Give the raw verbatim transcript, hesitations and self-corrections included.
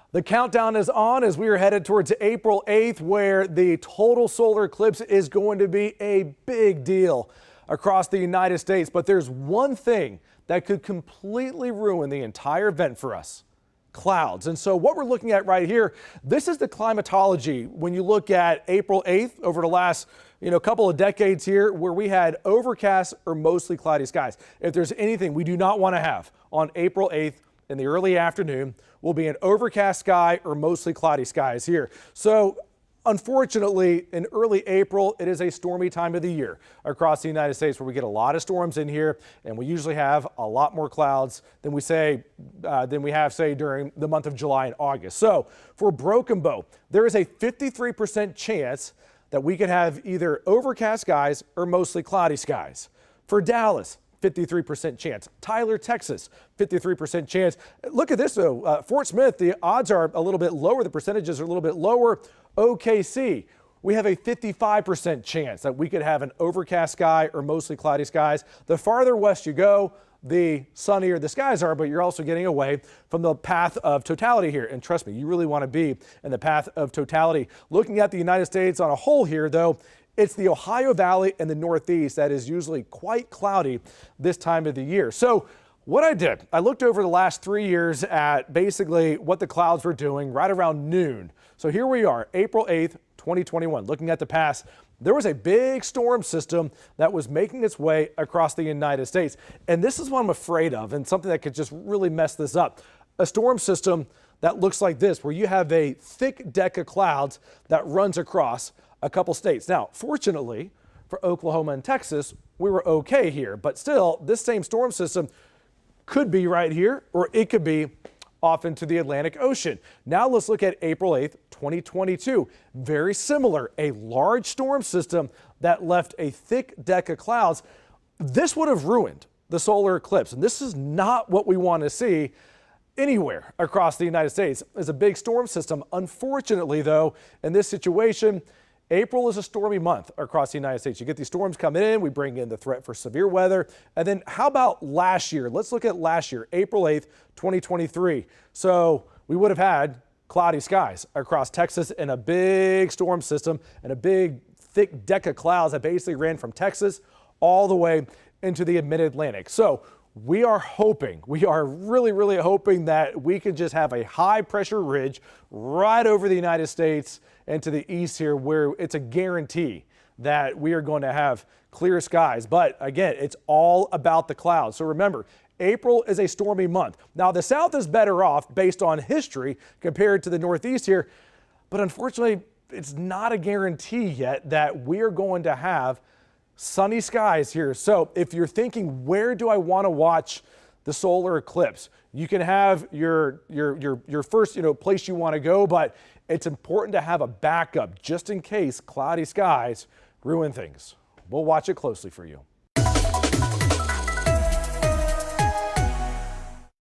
The countdown is on as we are headed towards April eighth, where the total solar eclipse is going to be a big deal across the United States. But there's one thing that could completely ruin the entire event for us: clouds. And so what we're looking at right here, this is the climatology. When you look at April eighth over the last you know, couple of decades here, where we had overcast or mostly cloudy skies. If there's anything we do not want to have on April eighth in the early afternoon, will be an overcast sky or mostly cloudy skies here. So unfortunately, in early April, it is a stormy time of the year across the United States, where we get a lot of storms in here, and we usually have a lot more clouds than we say uh, than we have, say, during the month of July and August. So for Broken Bow, there is a fifty-three percent chance that we could have either overcast skies or mostly cloudy skies. For Dallas, fifty-three percent chance. Tyler, Texas, fifty-three percent chance. Look at this though, uh, Fort Smith, the odds are a little bit lower, the percentages are a little bit lower. O K C, we have a fifty-five percent chance that we could have an overcast sky or mostly cloudy skies. The farther west you go, the sunnier the skies are, but you're also getting away from the path of totality here. And trust me, you really want to be in the path of totality. Looking at the United States on a whole here though, it's the Ohio Valley and the Northeast that is usually quite cloudy this time of the year. So what I did, I looked over the last three years at basically what the clouds were doing right around noon. So here we are, April eighth, twenty twenty-one, looking at the past. There was a big storm system that was making its way across the United States. And this is what I'm afraid of, and something that could just really mess this up. A storm system that looks like this, where you have a thick deck of clouds that runs across a couple states. Now, fortunately for Oklahoma and Texas, we were okay here, but still, this same storm system could be right here, or it could be off into the Atlantic Ocean. Now let's look at April eighth, twenty twenty-two. Very similar, a large storm system that left a thick deck of clouds. This would have ruined the solar eclipse, and this is not what we want to see anywhere across the United States. It's a big storm system. Unfortunately, though, in this situation, April is a stormy month across the United States. You get these storms coming in, we bring in the threat for severe weather. And then how about last year? Let's look at last year, April eighth, twenty twenty-three. So we would have had cloudy skies across Texas and a big storm system and a big thick deck of clouds that basically ran from Texas all the way into the mid-Atlantic. So we are hoping, we are really, really hoping that we can just have a high pressure ridge right over the United States and to the east here, where it's a guarantee that we are going to have clear skies. But again, it's all about the clouds. So remember, April is a stormy month. Now the South is better off based on history compared to the Northeast here, but unfortunately, it's not a guarantee yet that we are going to have sunny skies here. So if you're thinking, where do I want to watch the solar eclipse? You can have your your your your first you know place you want to go, but it's important to have a backup just in case cloudy skies ruin things. We'll watch it closely for you.